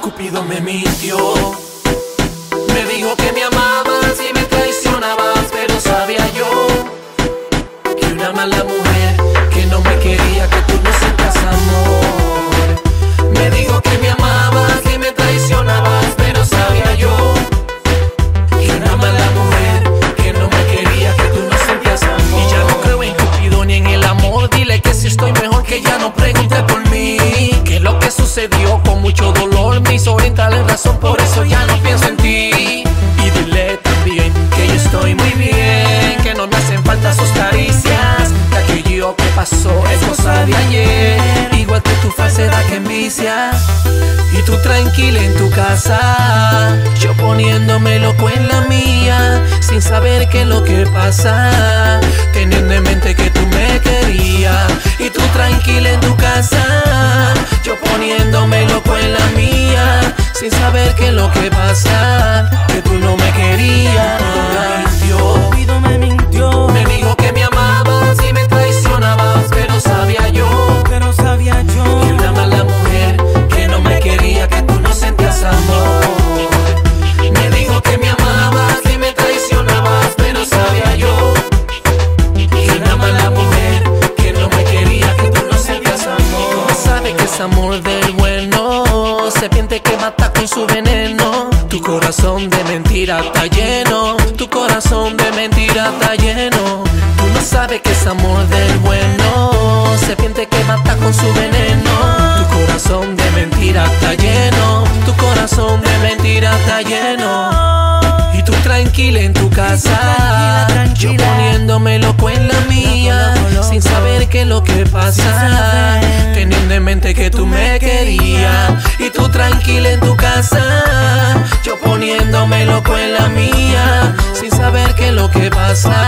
Cupido me mintió. Me dijo que me amabas y me traicionabas, pero sabía yo que una mala mujer que no me quería, que tú no sientas amor. Me dijo que me amabas y me traicionabas, pero sabía yo que una mala mujer que no me quería, que tú no sentías amor. Y ya no creo en Cupido ni en el amor. Dile que si estoy mejor, que ya no pregunte por mí. Que lo que sucedió con mucho dolor me hizo entrar en razón, por eso ya no pienso en ti. Y dile también que yo estoy muy bien, que no me hacen falta sus caricias, que aquello que pasó es cosa de ayer, igual que tu falsedad que envicia. Y tú tranquila en tu casa, yo poniéndome loco en la mía, sin saber qué es lo que pasa, teniendo en mente que tú me querías. Y tú tranquila en tu casa, yo poniéndome loco en la mía, sin saber qué es lo que pasa, que tú no me querías. Cupido me mintió. Me dijo que me amabas y me traicionabas, pero sabía yo que una mala mujer que no me quería, que tú no sentías amor. Me dijo que me amabas y me traicionabas, pero sabía yo que una mala mujer que no me quería, que tú no sentías amor. No sabe que es amor del bueno, serpiente que mata con su veneno. Tu corazón de mentira está lleno, tu corazón de mentira está lleno. Tú no sabes que es amor del bueno, serpiente que mata con su veneno. Tu corazón de mentira está lleno, tu corazón de mentira está lleno. Y tú tranquila en tu casa, yo poniéndome loco en la mía, sin saber qué es lo que pasa, teniendo en mente que tú me querías. Y tú tranquila en tu casa, yo poniéndome loco en la mía, sin saber qué es lo que pasa,